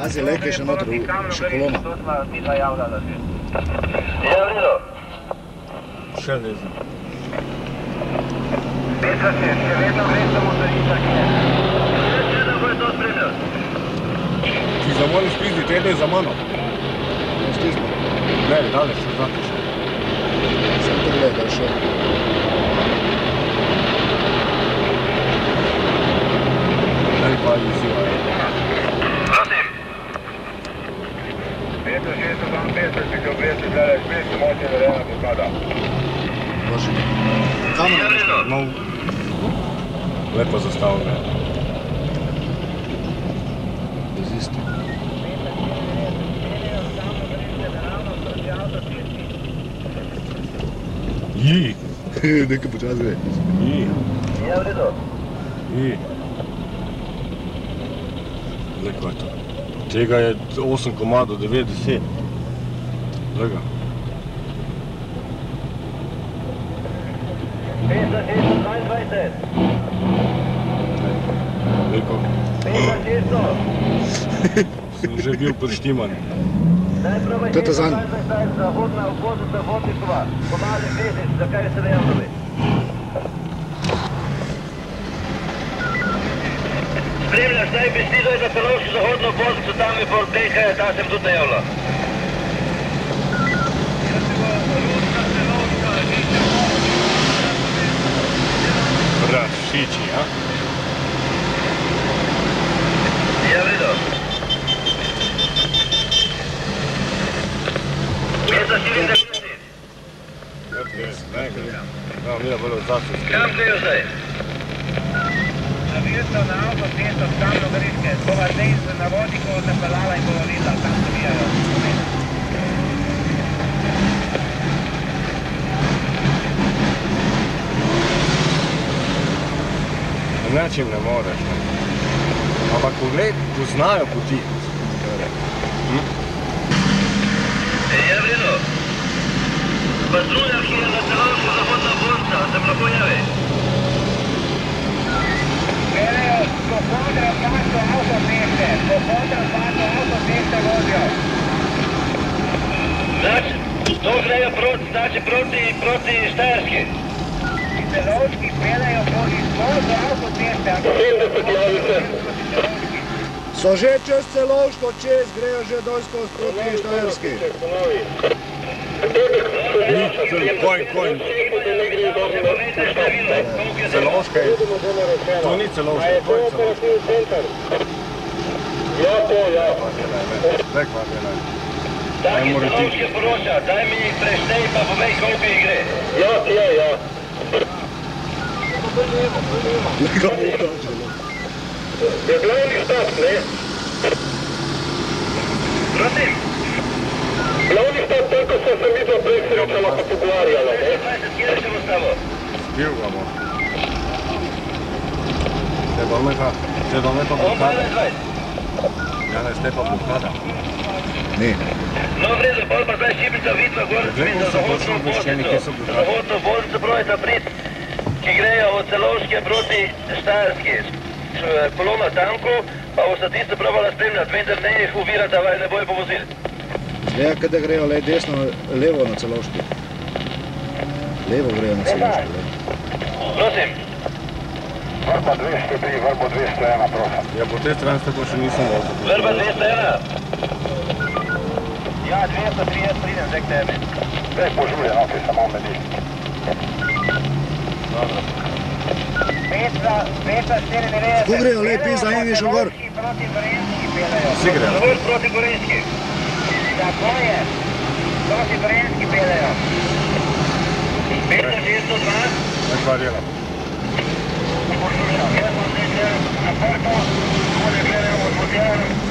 Pazi, leke še noter, še kolona. Ja, v redu. Še lezem. Petra še vedno gre samo za Isak. Če da bo je to spremljal. Ti za moj spizdi, tebe je za mano. Ne stismo. Ne, daleč, še znate še. Sem te gledal še. Ne pa izziva. Prosim. Petra 652, če ga obresti daleč, spet moče verjena blokada. Bože. Kamera. No, lepo zastavljeno. Bez isto. Ji. Nekaj počas gre. Ji. Ja, v redu. Ji. Lepo je to. Tega je 8 komadov, 9-10. Lega. Petra 622. Lepo. Petra 600. Sem že bil prištiman. To je ta zanj. Zahodna obvoznica Vodnikova. Pomali Petrič, zakaj se ne javljali? Spremljaš naj besedo je za celovško zahodno obvoznico, tam je pol Tehaja, tam sem tudi najavljal. Prašiči, a? Ja, v redu. Petra 74. Da, mi je bilo zase. Kam grejo zdaj? Zavirstvo na avtocesto v Kamno Goriške, Tovar Dejs na Vodnikovo zapeljala in bojo videla, tam se vijajo. Nečim ne moreš, ne. Ampak poznajo poti. Ja, v redu. Patrulja, ki je za celovško zahodna obvoznica, se lahko javi. Gledajo, popodra pato avtoceste, vozijo. To grejo proti Štajerski. Celovški peljajo izvoz avtoceste. 70 javice. So že čez Celovško, čez grejo že dol skozi proti Štajerski. Konj. Celovška je. To ni Celovška, to je Celovška. Ja, to, ja. Daj kva delaj. Taki Celovške poroča, daj mi jih preštej pa povej, koliko jih gre. Ja. Lega bo ukačeno. Je glavni stop, ne? Prosim? Glavni stop, toliko so se videl prej srečala pa pogovarjala, ne? 20, kjer še bo stavo? Spil ga bo. Te bo me pa blokada. Ja, ne, ste pa blokada. Ne. No, v redu, bolj pa zdaj Šibica vidva gor, za zahodno obvoznico. Zahodno obvoznico brojta Brit, ki grejo od Celovške proti Štajerski. Kolona tankov, pa bosta tisto probala spremljati, vendar ne jih uvirata, vaj ne bojo povozili. Zgleda, kada grejo le desno, levo na Celovški. Levo grejo na Celovški. Prosim. Vrba 203, vrbo 201, prosim. Ja, po tej strani ste pa še nisem vozil. Vrba 201. Ja, 230 pridem zdaj k tebi. Zdaj požuje, no, ki samo meni. Dobro. Petra 94. Ko grejo le pizda in išel gor? Proti Gorenjski peljajo. Vsi grejo. Zavrt proti Gorenjski. Tako je. Proti Gorenjski peljajo. Petra 602. Daj kva delaj. Jaz sem zdaj na vrtu, ko ne gledajo od Vodjana.